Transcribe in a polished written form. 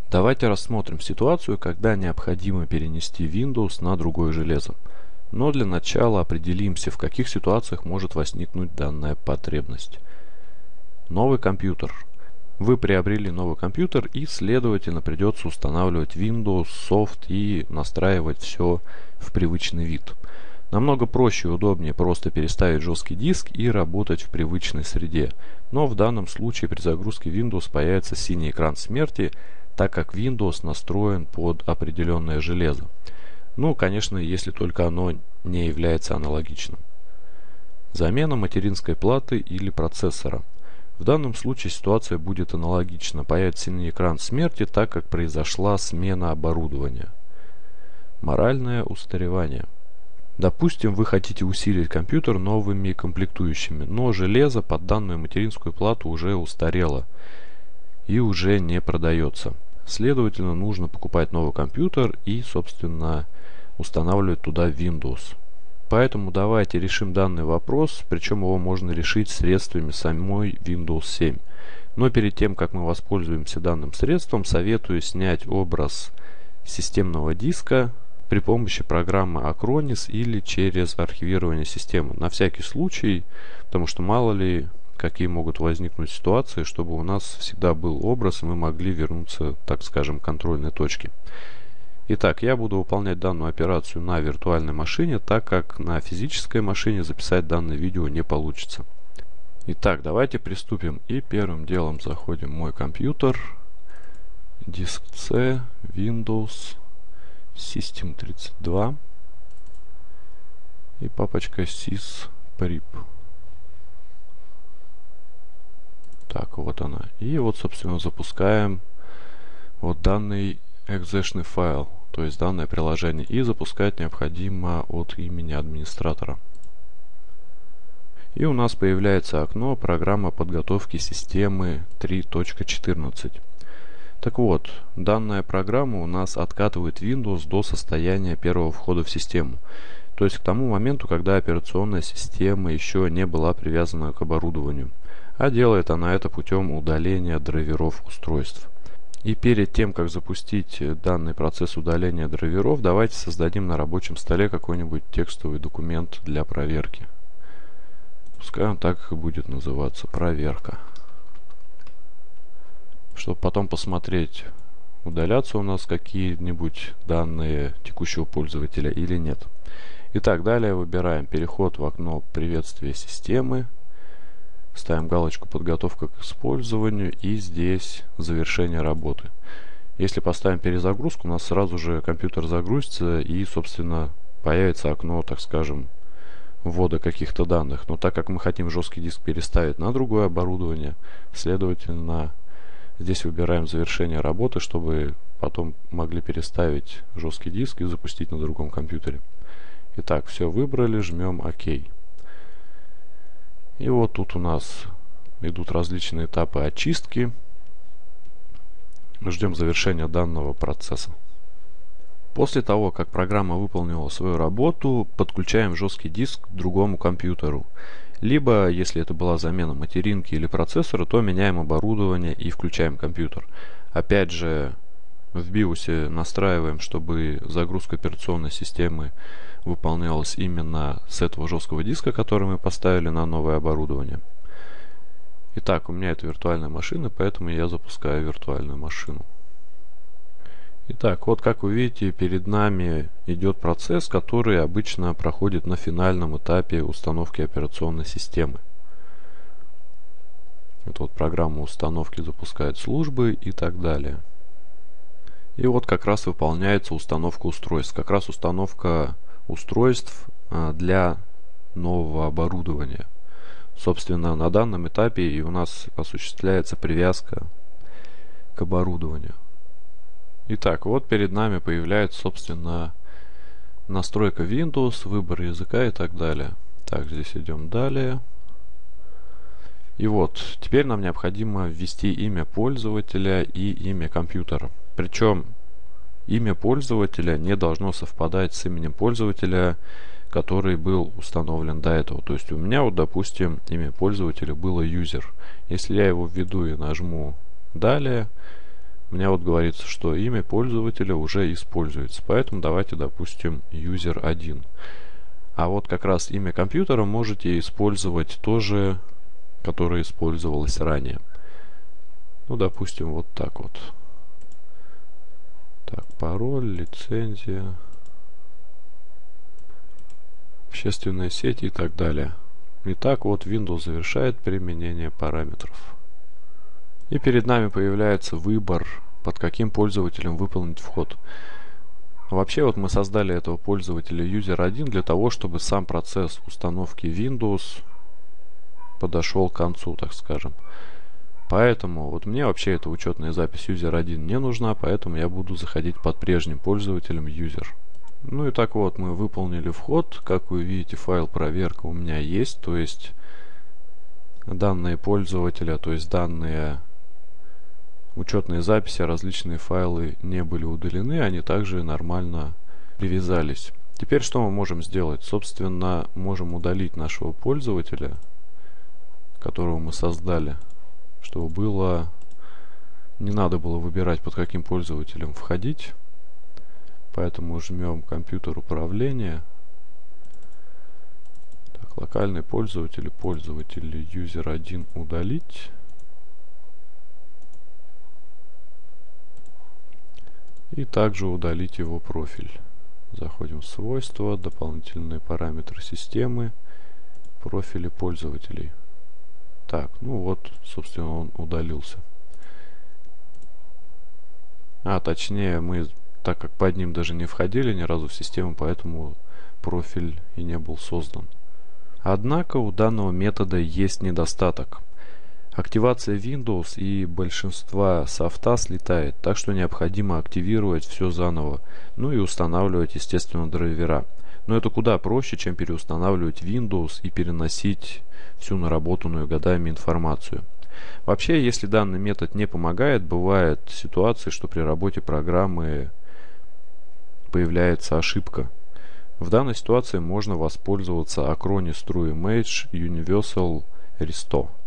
Давайте рассмотрим ситуацию, когда необходимо перенести Windows на другое железо. Но для начала определимся, в каких ситуациях может возникнуть данная потребность. Новый компьютер. Вы приобрели новый компьютер и, следовательно, придется устанавливать Windows, софт и настраивать все в привычный вид. Намного проще и удобнее просто переставить жесткий диск и работать в привычной среде. Но в данном случае при загрузке Windows появится синий экран смерти, так как Windows настроен под определенное железо. Ну, конечно, если только оно не является аналогичным. Замена материнской платы или процессора. В данном случае ситуация будет аналогична. Появится синий экран смерти, так как произошла смена оборудования. Моральное устаревание. Допустим, вы хотите усилить компьютер новыми комплектующими, но железо под данную материнскую плату уже устарело и уже не продается. Следовательно, нужно покупать новый компьютер и, собственно, устанавливать туда Windows. Поэтому давайте решим данный вопрос, причем его можно решить средствами самой Windows 7. Но перед тем, как мы воспользуемся данным средством, советую снять образ системного диска при помощи программы Acronis или через архивирование системы. На всякий случай, потому что мало ли какие могут возникнуть ситуации, чтобы у нас всегда был образ и мы могли вернуться, так скажем, к контрольной точке. Итак, я буду выполнять данную операцию на виртуальной машине, так как на физической машине записать данное видео не получится. Итак, давайте приступим. И первым делом заходим в мой компьютер. Диск C, Windows, System32 и папочка sysprip. Так, вот она. И вот, собственно, запускаем вот данный экзешный файл, то есть данное приложение. И запускать необходимо от имени администратора. И у нас появляется окно «Программа подготовки системы 3.14». Так вот, данная программа у нас откатывает Windows до состояния первого входа в систему. То есть к тому моменту, когда операционная система еще не была привязана к оборудованию. А делает она это путем удаления драйверов устройств. И перед тем, как запустить данный процесс удаления драйверов, давайте создадим на рабочем столе какой-нибудь текстовый документ для проверки. Пускай он так и будет называться «Проверка». Чтобы потом посмотреть, удалятся у нас какие-нибудь данные текущего пользователя или нет. Итак, далее выбираем переход в окно приветствия системы. Ставим галочку «Подготовка к использованию» и здесь «Завершение работы». Если поставим перезагрузку, у нас сразу же компьютер загрузится и, собственно, появится окно, так скажем, ввода каких-то данных. Но так как мы хотим жесткий диск переставить на другое оборудование, следовательно, здесь выбираем «Завершение работы», чтобы потом могли переставить жесткий диск и запустить на другом компьютере. Итак, все выбрали, жмем «Ок». И вот тут у нас идут различные этапы очистки. Ждем завершения данного процесса. После того, как программа выполнила свою работу, подключаем жесткий диск к другому компьютеру. Либо, если это была замена материнки или процессора, то меняем оборудование и включаем компьютер. Опять же, в BIOS настраиваем, чтобы загрузка операционной системы выполнялась именно с этого жесткого диска, который мы поставили на новое оборудование. Итак, у меня это виртуальная машина, поэтому я запускаю виртуальную машину. Итак, вот как вы видите, перед нами идет процесс, который обычно проходит на финальном этапе установки операционной системы. Это вот программа установки запускает службы и так далее. И вот как раз выполняется установка устройств. Как раз установка устройств для нового оборудования. Собственно, на данном этапе и у нас осуществляется привязка к оборудованию. Итак, вот перед нами появляется, собственно, настройка Windows, выбор языка и так далее. Так, здесь идем далее. И вот, теперь нам необходимо ввести имя пользователя и имя компьютера. Причем имя пользователя не должно совпадать с именем пользователя, который был установлен до этого. То есть у меня, вот, допустим, имя пользователя было user. Если я его введу и нажму «Далее», У меня вот говорится, что имя пользователя уже используется. Поэтому давайте допустим user1. А вот как раз имя компьютера можете использовать тоже, которое использовалось ранее. Ну, допустим, вот так вот. Так, пароль, лицензия, общественная сеть и так далее. Итак, вот Windows завершает применение параметров. И перед нами появляется выбор, под каким пользователем выполнить вход. Вообще, вот мы создали этого пользователя user1 для того, чтобы сам процесс установки Windows подошел к концу, так скажем. Поэтому вот мне вообще эта учетная запись user1 не нужна, поэтому я буду заходить под прежним пользователем user. Ну и так вот, мы выполнили вход. Как вы видите, файл проверка у меня есть, то есть данные пользователя, то есть данные учетные записи, различные файлы не были удалены, они также нормально привязались. Теперь что мы можем сделать? Собственно, можем удалить нашего пользователя, которого мы создали, чтобы было не надо было выбирать, под каким пользователем входить. Поэтому жмем компьютер управления. Так, локальный пользователь user1 удалить. И также удалить его профиль. Заходим в свойства, дополнительные параметры системы, профили пользователей. Так, ну вот, собственно, он удалился. Точнее, мы, так как под ним даже не входили ни разу в систему, поэтому профиль и не был создан. Однако у данного метода есть недостаток. Активация Windows и большинства софта слетает, так что необходимо активировать все заново, ну и устанавливать, естественно, драйвера. Но это куда проще, чем переустанавливать Windows и переносить всю наработанную годами информацию. Вообще, если данный метод не помогает, бывают ситуации, что при работе программы появляется ошибка. В данной ситуации можно воспользоваться Acronis True Image Universal Restore.